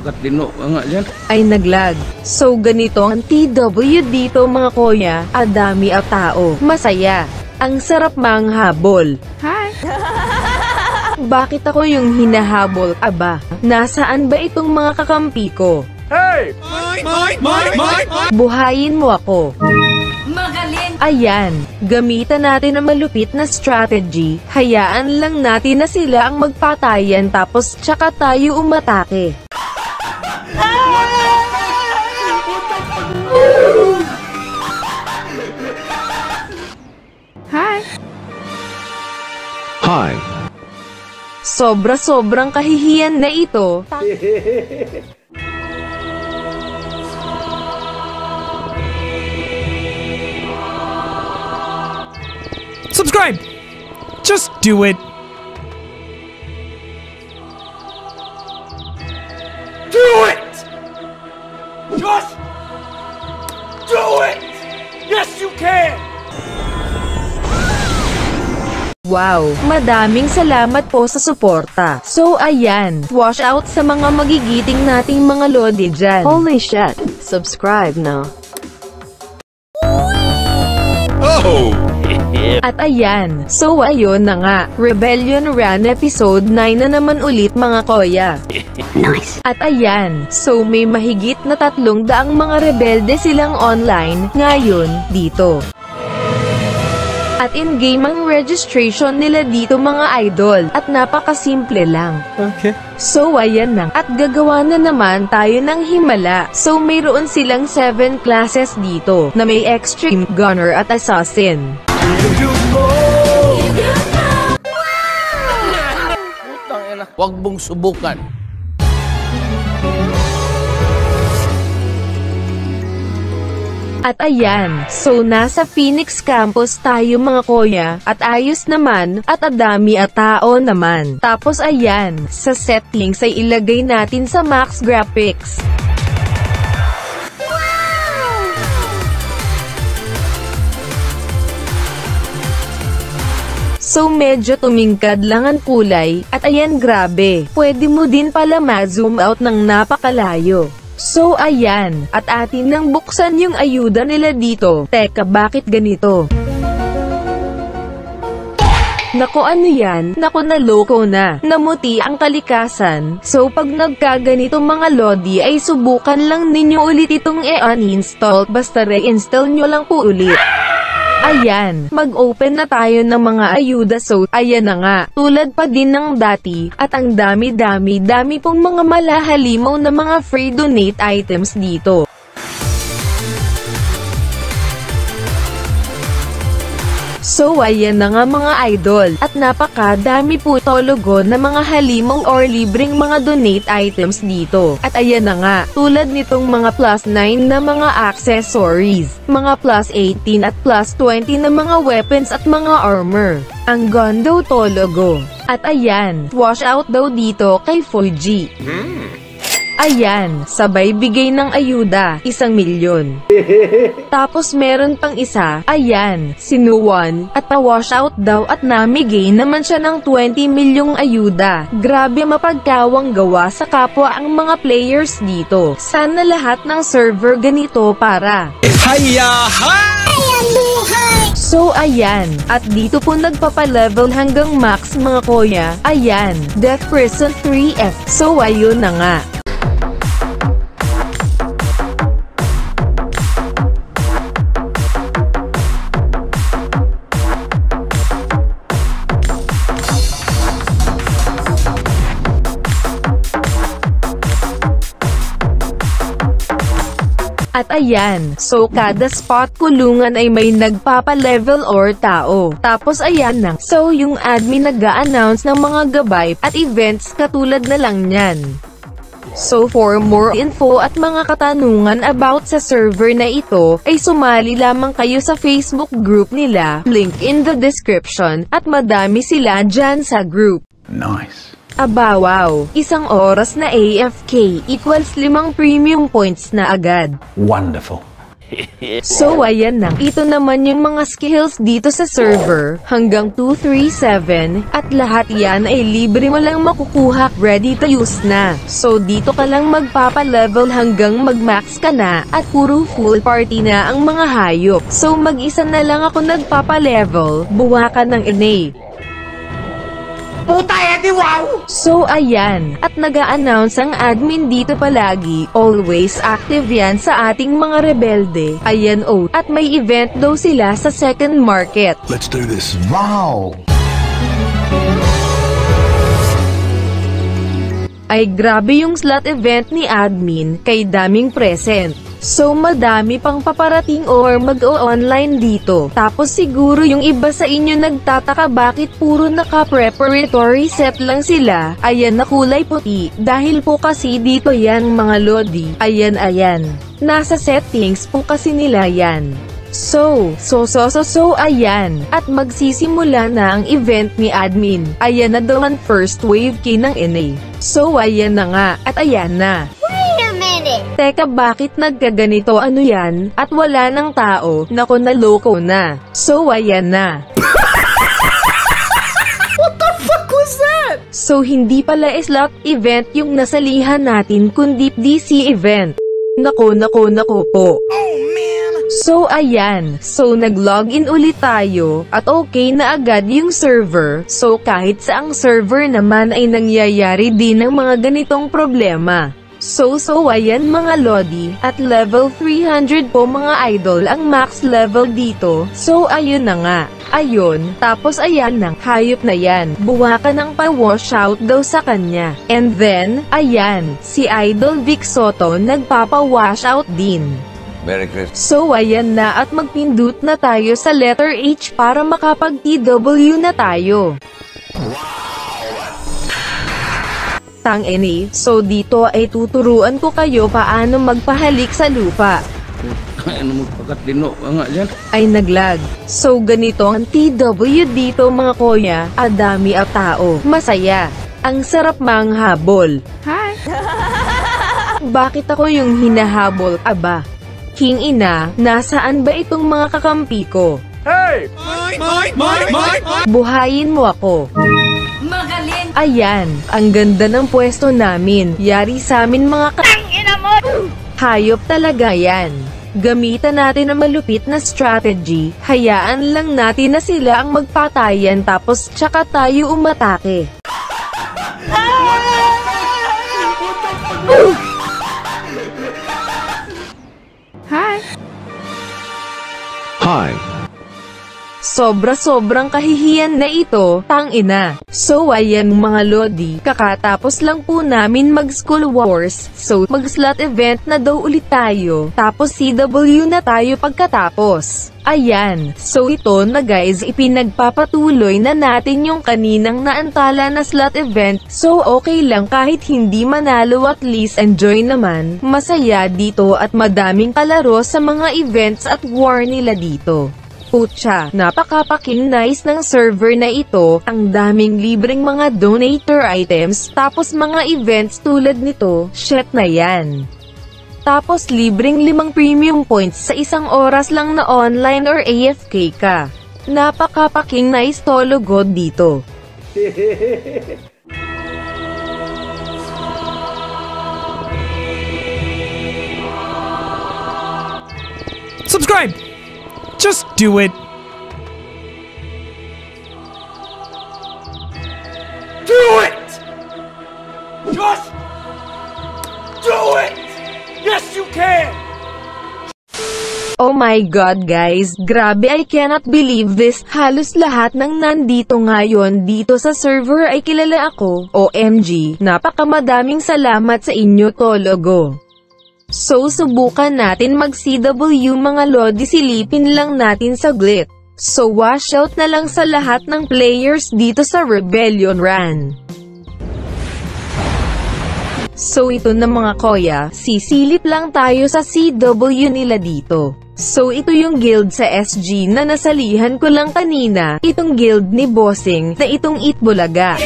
Katino nga dyan. Ay naglag. So ganito ang TW dito mga kuya, adami at tao, masaya. Ang sarap manghabol. Hi! Bakit ako yung hinahabol? Aba, nasaan ba itong mga kakampi ko? Hey! Buhayin mo ako. Magaling! Ayan, gamitan natin ang malupit na strategy. Hayaan lang natin na sila ang magpatayan tapos tsaka tayo umatake. Hi! Hi. Sobra-sobrang kahihiyan na ito. Subscribe! Just do it! Do it! Just do it! Yes, you can! Wow, madaming salamat po sa suporta. So ayan, wash out sa mga magigiting nating mga lodi dyan. Holy shit, subscribe no? Oh! At ayan, so ayun na nga, Rebellion Run Episode 9 na naman ulit mga koya. Nice! At ayan, so may mahigit na 300 mga rebelde silang online, ngayon, dito. At in-game ang registration nila dito mga idol, at napakasimple lang. Okay. So ayan na, at gagawa na naman tayo ng himala. So mayroon silang 7 classes dito, na may extreme, gunner at assassin. Putang ina, huwag mong subukan. At ayan, so nasa Phoenix Campus tayo mga kuya, at ayos naman, at adami at tao naman. Tapos ayan, sa settings ay ilagay natin sa max graphics. So medyo tumingkad lang ang kulay, at ayan grabe, pwede mo din pala ma-zoom out ng napakalayo. So ayan, at atin nang buksan yung ayuda nila dito. Teka, bakit ganito? Nako ano yan? Nako naloko na. Namuti ang kalikasan. So pag nagkaganito mga lodi ay subukan lang ninyo ulit itong i-uninstall. Basta reinstall nyo lang po ulit. Ayan, mag-open na tayo ng mga ayuda so, ayan na nga, tulad pa din ng dati, at ang dami pong mga malahalimaw na mga free donate items dito. So ayan na nga mga idol, at napakadami po tologo na mga halimaw or libreng mga donate items dito. At ayan na nga, tulad nitong mga plus 9 na mga accessories, mga plus 18 at plus 20 na mga weapons at mga armor. Ang gondo tologo. At ayan, wash out daw dito kay Fuji. Ayan, sabay bigay ng ayuda, 1,000,000. Tapos meron pang isa, ayan, sinuwan, at pa-wash out daw at namigay naman siya ng 20 milyong ayuda. Grabe mapagkawang gawa sa kapwa ang mga players dito. Sana lahat ng server ganito para. So ayan, at dito po nagpapalevel hanggang max mga kuya, ayan, Death Prison 3F. So ayun na nga. At ayan, so kada spot kulungan ay may nagpapa-level or tao. Tapos ayan na, so yung admin nag-a-announce ng mga gabay at events katulad na lang yan. So for more info at mga katanungan about sa server na ito, ay sumali lamang kayo sa Facebook group nila, link in the description, at madami sila dyan sa group. Nice. Aba wow, 1 oras na AFK equals 5 premium points na agad. Wonderful. So ayan na, ito naman yung mga skills dito sa server, hanggang 237, at lahat yan ay libre mo lang makukuha, ready to use na. So dito ka lang magpapa-level hanggang mag-max ka na, at puro full party na ang mga hayop. So mag-isa na lang ako nagpapa-level, buha ka ng inay. Puta edi wow! So ayan, at nag-a-announce ang admin dito palagi, always active yan sa ating mga rebelde. Ayan at may event daw sila sa second market. Let's do this. Wow! Ay grabe yung slot event ni admin, kay daming present. So madami pang paparating or mag-o-online dito. Tapos siguro yung iba sa inyo nagtataka bakit puro naka-preparatory set lang sila. Ayan na kulay puti, dahil po kasi dito yan mga lodi. Ayan. Nasa settings po kasi nila yan. So ayan, at magsisimula na ang event ni admin. Ayan na daw ang first wave ng NA. So ayan na nga, at ayan na. Teka, bakit nagkaganito? Ano yan? At wala ng tao. Nako, naloko na. So ayan na. What the fuck was that? So hindi pala slot event yung nasalihan natin kundi DC event. Nako po. Oh man! So ayan, so nag-login ulit tayo, at okay na agad yung server. So kahit saang server naman ay nangyayari din ng mga ganitong problema. So ayan mga lodi, at level 300 po mga idol ang max level dito. So ayun na nga. Ayun, tapos ayan nang, hayop na yan. Buha ka ng pa-washout daw sa kanya. And then, ayan, si Idol Vic Soto nagpapa-washout din. Merry Christmas. So ayan na, at magpindut na tayo sa letter H para makapag-TW na tayo. So dito ay tuturuan ko kayo paano magpahalik sa lupa. Ano magpakatino nga dyan? Ay naglag. So ganito ang TW dito mga kuya, adami at tao. Masaya. Ang sarap manghabol. Hi! Bakit ako yung hinahabol? Aba, King ina, nasaan ba itong mga kakampi ko? Hey! Buhayin mo ako. Magaling! Ayan, ang ganda ng pwesto namin. Yari sa amin mga hayop talaga yan. Gamitan natin ang malupit na strategy. Hayaan lang natin na sila ang magpatayan tapos tsaka tayo umatake. Hi. Sobra-sobrang kahihiyan na ito, tangina. So ayan mga lodi, kakatapos lang po namin mag-school wars, so mag-slot event na daw ulit tayo, tapos CW na tayo pagkatapos. Ayan, so ito na guys, ipinagpapatuloy na natin yung kaninang naantala na slot event, so okay lang kahit hindi manalo, at least enjoy naman, masaya dito at madaming kalaro sa mga events at war nila dito. Putya, napakapaking nice ng server na ito, ang daming libreng mga donator items, tapos mga events tulad nito, shit na yan. Tapos libreng 5 premium points sa isang oras lang na online or AFK ka. Napakapaking nice tolo god dito. Subscribe! Just do it. Do it! Just do it! Yes, you can! Oh my god guys, grabe, I cannot believe this. Halos lahat ng nandito ngayon dito sa server ay kilala ako. OMG, napakamadaming salamat sa inyo tologo. So subukan natin mag-CW mga lodi, silipin lang natin saglit. So washout na lang sa lahat ng players dito sa Rebellion Run. So ito na mga koya, sisilip lang tayo sa CW nila dito. So ito yung guild sa SG na nasalihan ko lang kanina, itong guild ni Bossing na itong Itbulaga.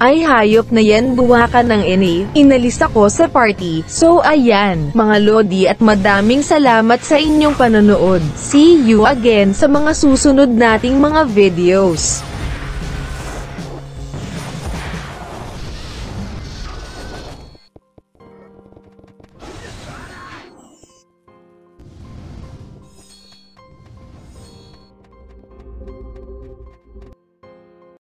Ay hayop na yan, buwakan ng NA. Inalis ako sa party. So ayan, mga lodi, at madaming salamat sa inyong panonood. See you again sa mga susunod nating mga videos.